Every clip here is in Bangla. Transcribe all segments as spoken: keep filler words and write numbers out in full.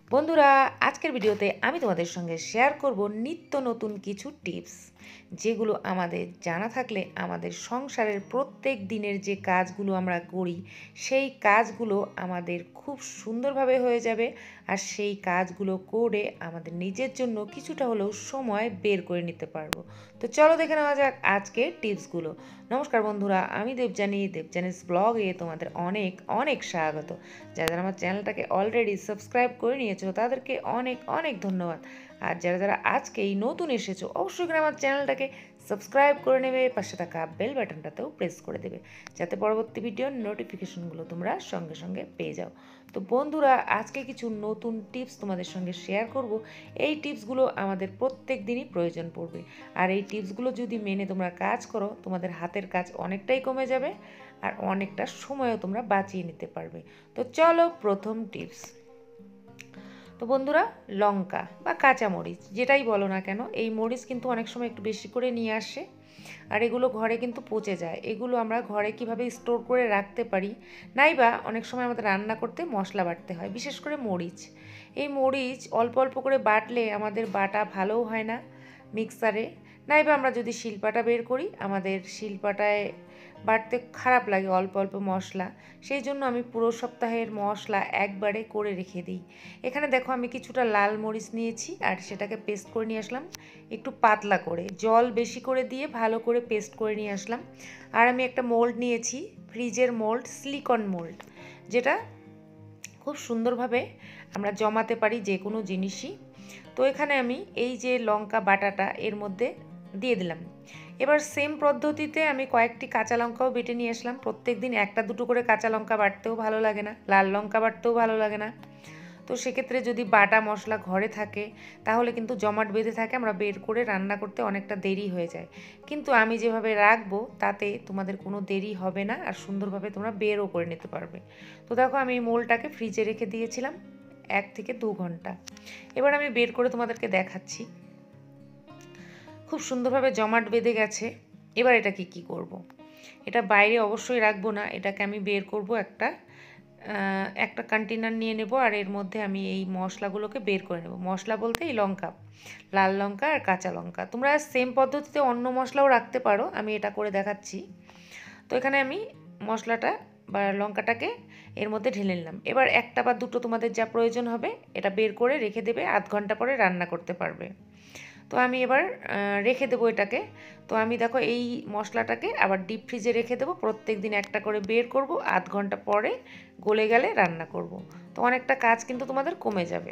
বন্ধুরা, আজকের ভিডিওতে আমি তোমাদের সঙ্গে শেয়ার করব নিত্য নতুন কিছু টিপস, যেগুলো আমাদের জানা থাকলে আমাদের সংসারের প্রত্যেক দিনের যে কাজগুলো আমরা করি সেই কাজগুলো আমাদের খুব সুন্দরভাবে হয়ে যাবে। আর সেই কাজগুলো করে আমাদের নিজের জন্য কিছুটা হলেও সময় বের করে নিতে পারবো। তো চলো দেখে নেওয়া যাক আজকের টিপসগুলো। নমস্কার বন্ধুরা, আমি দেবজানি, দেবজানিস ব্লগে তোমাদের অনেক অনেক স্বাগত। যারা যারা আমার চ্যানেলটাকে অলরেডি সাবস্ক্রাইব করে নিয়েছো তাদেরকে অনেক অনেক ধন্যবাদ। আর যারা যারা আজকে এই নতুন এসেছো অবশ্যই করে আমার চ্যানেলটাকে সাবস্ক্রাইব করে নেবে, পাশে থাকা বেল বাটনটাতেও প্রেস করে দেবে, যাতে পরবর্তী ভিডিওর নোটিফিকেশনগুলো তোমরা সঙ্গে সঙ্গে পেয়ে যাও। তো বন্ধুরা, আজকে কিছু নতুন টিপস তোমাদের সঙ্গে শেয়ার করব। এই টিপসগুলো আমাদের প্রত্যেক দিনই প্রয়োজন পড়বে, আর এই টিপসগুলো যদি মেনে তোমরা কাজ করো তোমাদের হাতের কাজ অনেকটাই কমে যাবে আর অনেকটা সময়ও তোমরা বাঁচিয়ে নিতে পারবে। তো চলো প্রথম টিপস। তো বন্ধুরা, লঙ্কা বা কাঁচা মরিচ যেটাই বলো না কেন, এই মরিচ কিন্তু অনেক সময় একটু বেশি করে নিয়ে আসে আর এগুলো ঘরে কিন্তু পচে যায়। এগুলো আমরা ঘরে কিভাবে স্টোর করে রাখতে পারি, নাইবা অনেক সময় আমাদের রান্না করতে মশলা বাটতে হয়, বিশেষ করে মরিচ। এই মরিচ অল্প অল্প করে বাটলে আমাদের বাটা ভালোও হয় না মিক্সারে, নাইবা আমরা যদি শিলপাটা বের করি আমাদের শিলপাটায় বাটতে খারাপ লাগে অল্প অল্প মশলা। সেই জন্য আমি পুরো সপ্তাহের মশলা একবারে করে রেখে দিই। এখানে দেখো আমি কিছুটা লাল মরিচ নিয়েছি আর সেটাকে পেস্ট করে নিয়ে আসলাম একটু পাতলা করে, জল বেশি করে দিয়ে ভালো করে পেস্ট করে নিয়ে আসলাম। আর আমি একটা মোল্ড নিয়েছি, ফ্রিজের মোল্ড, সিলিকন মোল্ড, যেটা খুব সুন্দরভাবে আমরা জমাতে পারি যে কোনো জিনিসই। তো এখানে আমি এই যে লঙ্কা বাটাটা এর মধ্যে দিয়ে দিলাম। এবার সেম পদ্ধতিতে আমি কয়েকটি কাঁচা লঙ্কাও বেটে নিয়ে আসলাম। প্রত্যেক দিন একটা দুটো করে কাঁচা লঙ্কা বাটতেও ভালো লাগে না, লাল লঙ্কা বাটতেও ভালো লাগে না। তো সেক্ষেত্রে যদি বাটা মশলা ঘরে থাকে তাহলে কিন্তু জমাট বেঁধে থাকে, আমরা বের করে রান্না করতে অনেকটা দেরি হয়ে যায়। কিন্তু আমি যেভাবে রাখবো তাতে তোমাদের কোনো দেরি হবে না আর সুন্দরভাবে তোমরা বেরও করে নিতে পারবে। তো দেখো আমি এই মোলটাকে ফ্রিজে রেখে দিয়েছিলাম এক থেকে দু ঘন্টা। এবার আমি বের করে তোমাদেরকে দেখাচ্ছি। খুব সুন্দরভাবে জমাট বেঁধে গেছে। এবার এটাকে কি করব। এটা বাইরে অবশ্যই রাখবো না, এটাকে আমি বের করব একটা একটা কন্টেনার নিয়ে নেব আর এর মধ্যে আমি এই মশলাগুলোকে বের করে নেব। মশলা বলতে এই লঙ্কা, লাল লঙ্কা আর কাঁচা লঙ্কা। তোমরা সেম পদ্ধতিতে অন্য মশলাও রাখতে পারো, আমি এটা করে দেখাচ্ছি। তো এখানে আমি মশলাটা বা লঙ্কাটাকে এর মধ্যে ঢেলে নিলাম। এবার একটা বা দুটো তোমাদের যা প্রয়োজন হবে এটা বের করে রেখে দেবে, আধ ঘন্টা পরে রান্না করতে পারবে। তো আমি এবার রেখে দেবো এটাকে। তো আমি দেখো এই মশলাটাকে আবার ডিপ ফ্রিজে রেখে দেবো, প্রত্যেক দিন একটা করে বের করব, আধ ঘন্টা পরে গলে গেলে রান্না করব। তো অনেকটা কাজ কিন্তু তোমাদের কমে যাবে।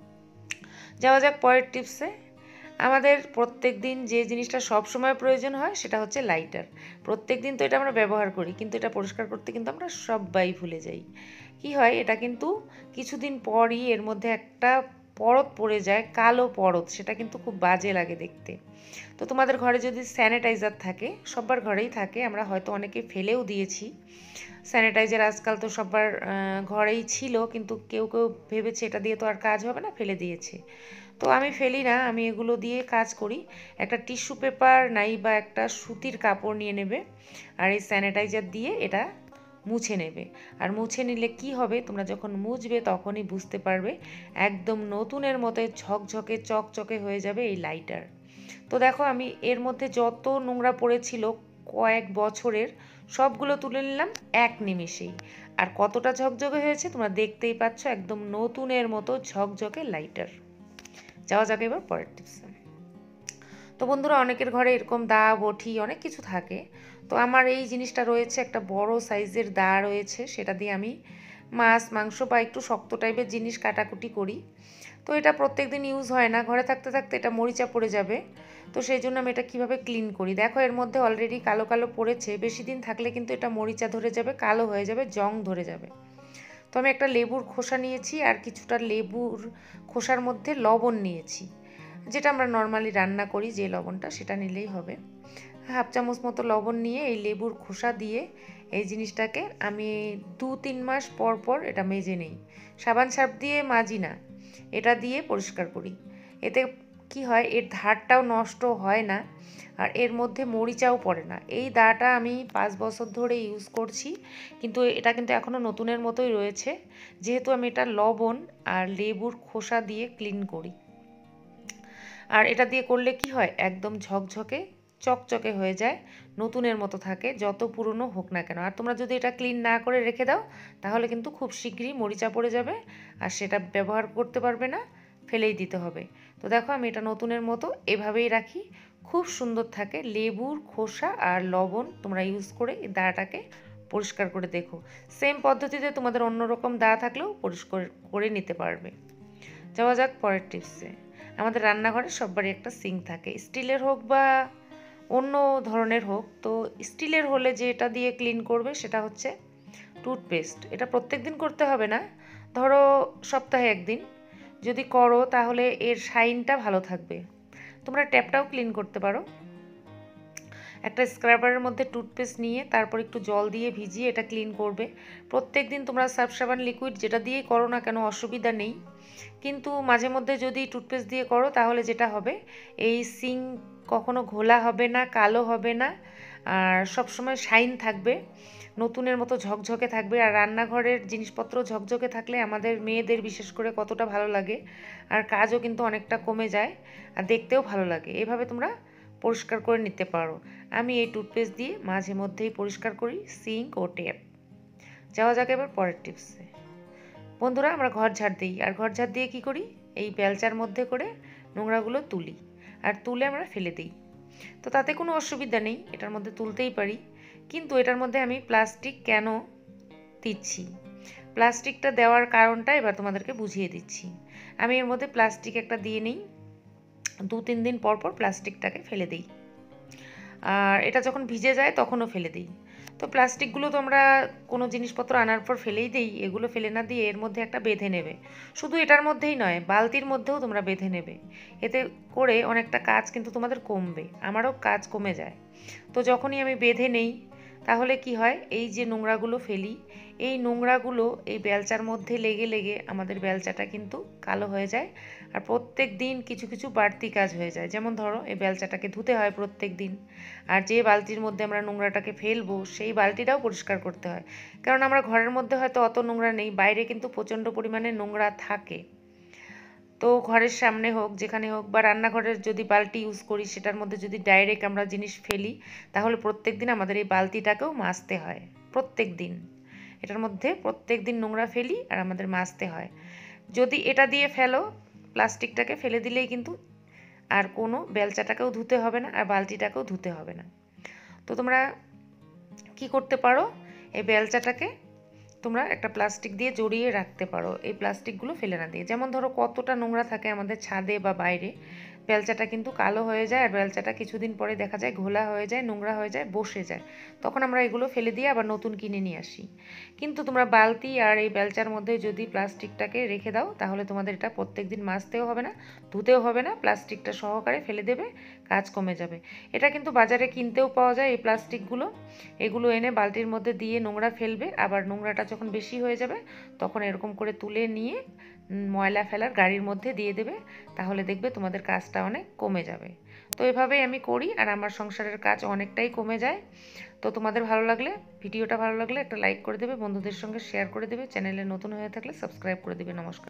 যাওয়া যাক পরের টিপসে। আমাদের প্রত্যেক দিন যে জিনিসটা সব সময় প্রয়োজন হয় সেটা হচ্ছে লাইটার। প্রত্যেক দিন তো এটা আমরা ব্যবহার করি, কিন্তু এটা পরিষ্কার করতে কিন্তু আমরা সবাই ভুলে যাই। কি হয়, এটা কিন্তু কিছুদিন পরই এর মধ্যে একটা পরত পড়ে যায়, কালো পরত, সেটা কিন্তু খুব বাজে লাগে দেখতে। তো তোমাদের ঘরে যদি স্যানিটাইজার থাকে, সবার ঘরেই থাকে, আমরা হয়তো অনেকে ফেলেও দিয়েছি স্যানিটাইজার, আজকাল তো সবার ঘরেই ছিল, কিন্তু কেউ কেউ ভেবেছে এটা দিয়ে তো আর কাজ হবে না, ফেলে দিয়েছে। তো আমি ফেলি না, আমি এগুলো দিয়ে কাজ করি। একটা টিস্যু পেপার নাই বা একটা সুতির কাপড় নিয়ে নেবে আর এই স্যানিটাইজার দিয়ে এটা মুছে নেবে। আর মুছে নিলে কি হবে, তোমরা যখন মুছবে তখনই বুঝতে পারবে একদম নতুনের মতো ঝকঝকে চকচকে হয়ে যাবে এই লাইটার। তো দেখো আমি এর মধ্যে যত নোংরা পড়েছিল কয়েক বছরের সবগুলো তুলে নিলাম এক নিমিষেই। আর কতটা ঝকঝকে হয়েছে তোমরা দেখতেই পাচ্ছ, একদম নতুনের মতো ঝকঝকে লাইটার। যাওয়া যাক এবার পরের টিপসে। তো বন্ধুরা, অনেকের ঘরে এরকম দা বটি অনেক কিছু থাকে। তো আমার এই জিনিসটা রয়েছে, একটা বড় সাইজের দা রয়েছে, সেটা দিয়ে আমি মাছ মাংস বা একটু শক্ত টাইপের জিনিস কাটাকুটি করি। তো এটা প্রত্যেক দিন ইউজ হয় না, ঘরে থাকতে থাকতে এটা মরিচা পড়ে যাবে। তো সেই জন্য আমি এটা কীভাবে ক্লিন করি, দেখো এর মধ্যে অলরেডি কালো কালো পড়েছে, বেশি দিন থাকলে কিন্তু এটা মরিচা ধরে যাবে, কালো হয়ে যাবে, জং ধরে যাবে। তো আমি একটা লেবুর খোসা নিয়েছি আর কিছুটা লেবুর খোসার মধ্যে লবণ নিয়েছি, যেটা আমরা নর্মালি রান্না করি যে লবণটা, সেটা নিলেই হবে। হাফ চামচ মতো লবণ নিয়ে এই লেবুর খোসা দিয়ে এই জিনিসটাকে আমি দু তিন মাস পর পর এটা মেজে নিই। সাবান সার্ফ দিয়ে মাজি না, এটা দিয়ে পরিষ্কার করি। এতে কি হয়, এর ধারটাও নষ্ট হয় না আর এর মধ্যে মরিচাও পড়ে না। এই দাটা আমি পাঁচ বছর ধরে ইউজ করছি, কিন্তু এটা কিন্তু এখনও নতুনের মতোই রয়েছে, যেহেতু আমি এটা লবণ আর লেবুর খোসা দিয়ে ক্লিন করি। আর এটা দিয়ে করলে কি হয়, একদম ঝকঝকে চকচকে হয়ে যায়, নতুনের মতো থাকে যত পুরনো হোক না কেন। আর তোমরা যদি এটা ক্লিন না করে রেখে দাও তাহলে কিন্তু খুব শীঘ্রই মরিচা পড়ে যাবে আর সেটা ব্যবহার করতে পারবে না, ফেলেই দিতে হবে। তো দেখো আমি এটা নতুনের মতো এভাবেই রাখি, খুব সুন্দর থাকে। লেবুর খোসা আর লবণ তোমরা ইউজ করে এই দাটাকে পরিষ্কার করে দেখো। সেম পদ্ধতিতে তোমাদের অন্যরকম দা থাকলেও পরিষ্কার করে নিতে পারবে। যাওয়া যাক পরের টিপসে। আমাদের রান্নাঘরে সববারই একটা সিঙ্ক থাকে, স্টিলের হোক বা অন্য ধরনের হোক। তো স্টিলের হলে যেটা দিয়ে ক্লিন করবে সেটা হচ্ছে টুথপেস্ট। এটা প্রত্যেক দিন করতে হবে না, ধরো সপ্তাহে একদিন যদি করো তাহলে এর শাইনটা ভালো থাকবে। তোমরা ট্যাপটাও ক্লিন করতে পারো। একটা স্ক্রাবারের মধ্যে টুথপেস্ট নিয়ে তারপর একটু জল দিয়ে ভিজিয়ে এটা ক্লিন করবে প্রত্যেক দিন। তোমরা সার্ফ সাবান লিকুইড যেটা দিয়েই করো না কেন অসুবিধা নেই, কিন্তু মাঝে মধ্যে যদি টুথপেস্ট দিয়ে করো তাহলে যেটা হবে, এই সিঙ্ক কখনো ঘোলা হবে না, কালো হবে না, আর সবসময় শাইন থাকবে, নতুনের মতো ঝকঝকে থাকবে। আর রান্নাঘরের জিনিসপত্র ঝকঝকে থাকলে আমাদের মেয়েদের বিশেষ করে কতটা ভালো লাগে, আর কাজও কিন্তু অনেকটা কমে যায় আর দেখতেও ভালো লাগে। এভাবে তোমরা পরিষ্কার করে নিতে পারো। আমি এই টুথপেস্ট দিয়ে মাঝে মধ্যেই পরিষ্কার করি সিঙ্ক ও ট্যাপ। যাওয়া যাক এবার পরের টিপসে। বন্ধুরা, আমরা ঘর ঝাড় দিই, আর ঘর ঝাড় দিয়ে কী করি, এই বেলচার মধ্যে করে নোংরাগুলো তুলি আর তুলে আমরা ফেলে দিই। তো তাতে কোনো অসুবিধা নেই, এটার মধ্যে তুলতেই পারি, কিন্তু এটার মধ্যে আমি প্লাস্টিক কেন দিচ্ছি, প্লাস্টিকটা দেওয়ার কারণটা এবার তোমাদেরকে বুঝিয়ে দিচ্ছি। আমি এর মধ্যে প্লাস্টিক একটা দিয়ে নিই, দু তিন দিন পর পর প্লাস্টিকটাকে ফেলে দিই, আর এটা যখন ভিজে যায় তখনও ফেলে দিই। তো প্লাস্টিকগুলো তো আমরা কোনো জিনিসপত্র আনার পর ফেলেই দিই, এগুলো ফেলে না দিয়ে এর মধ্যে একটা বেঁধে নেবে। শুধু এটার মধ্যেই নয়, বালতির মধ্যেও তোমরা বেঁধে নেবে। এতে করে অনেকটা কাজ কিন্তু তোমাদের কমবে, আমারও কাজ কমে যায়। তো যখনই আমি বেঁধে নেই তাহলে কি হয়, এই যে নোংরাগুলো ফেলি, এই নোংরাগুলো এই বেলচার মধ্যে লেগে লেগে আমাদের বেলচাটা কিন্তু কালো হয়ে যায়, আর প্রত্যেক দিন কিছু কিছু বাড়তি কাজ হয়ে যায়। যেমন ধরো, এই বেলচাটাকে ধুতে হয় প্রত্যেক দিন, আর যে বালতির মধ্যে আমরা নোংরাটাকে ফেলবো সেই বালতিটাও পরিষ্কার করতে হয়, কারণ আমরা ঘরের মধ্যে হয়তো অত নোংরা নেই, বাইরে কিন্তু প্রচণ্ড পরিমাণে নোংরা থাকে। তো ঘরের সামনে হোক, যেখানে হোক, বা রান্নাঘরের যদি বালতি ইউজ করি সেটার মধ্যে যদি ডাইরেক্ট আমরা জিনিস ফেলি তাহলে প্রত্যেক দিন আমাদের এই বালতিটাকেও মাজতে হয়। প্রত্যেক দিন এটার মধ্যে প্রত্যেক দিন নোংরা ফেলি আর আমাদের মাজতে হয়। যদি এটা দিয়ে ফেলো, প্লাস্টিকটাকে ফেলে দিলেই কিন্তু আর কোনো বেলচাটাকেও ধুতে হবে না আর বালতিটাকেও ধুতে হবে না। তো তোমরা কি করতে পারো, এই বেলচাটাকে তোমরা একটা প্লাস্টিক দিয়ে জড়িয়ে রাখতে পারো, এই প্লাস্টিকগুলো ফেলে না দিয়ে। যেমন ধরো কতটা নোংরা থাকে আমাদের ছাদে বা বাইরে, বেলচাটা কিন্তু কালো হয়ে যায় আর বেলচাটা কিছুদিন পরে দেখা যায় ঘোলা হয়ে যায়, নোংরা হয়ে যায়, বসে যায়, তখন আমরা এগুলো ফেলে দিয়ে আবার নতুন কিনে নিয়ে আসি। কিন্তু তোমরা বালতি আর এই বেলচার মধ্যে যদি প্লাস্টিকটাকে রেখে দাও তাহলে তোমাদের এটা প্রত্যেক দিন মাজতেও হবে না, ধুতেও হবে না, প্লাস্টিকটা সহকারে ফেলে দেবে, কাজ কমে যাবে। এটা কিন্তু বাজারে কিনতেও পাওয়া যায় এই প্লাস্টিকগুলো। এগুলো এনে বালতির মধ্যে দিয়ে নোংরা ফেলবে, আবার নোংরাটা যখন বেশি হয়ে যাবে তখন এরকম করে তুলে নিয়ে ময়লা ফেলার গাড়ির মধ্যে দিয়ে দেবে, তাহলে দেখবে তোমাদের কাজটা অনেক কমে যাবে। তো এভাবেই আমি করি আর আমার সংসারের কাজ অনেকটাই কমে যায়। তো তোমাদের ভালো লাগলে, ভিডিওটা ভালো লাগলে একটা লাইক করে দেবে, বন্ধুদের সঙ্গে শেয়ার করে দেবে, চ্যানেলে নতুন হয়ে থাকলে সাবস্ক্রাইব করে দেবে। নমস্কার।